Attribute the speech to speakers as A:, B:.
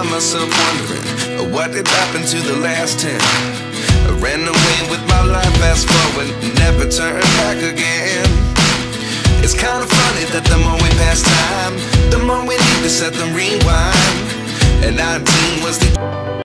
A: find myself wondering what did happen to the last 10. I ran away with my life, fast forward, never turn back again. It's kind of funny that the more we pass time, the more we need to set the rewind. And 19 was the